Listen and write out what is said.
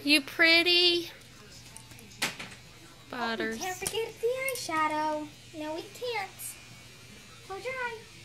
You pretty. Oh, Butters. we can't forget the eyeshadow. No, we can't. Close your eye.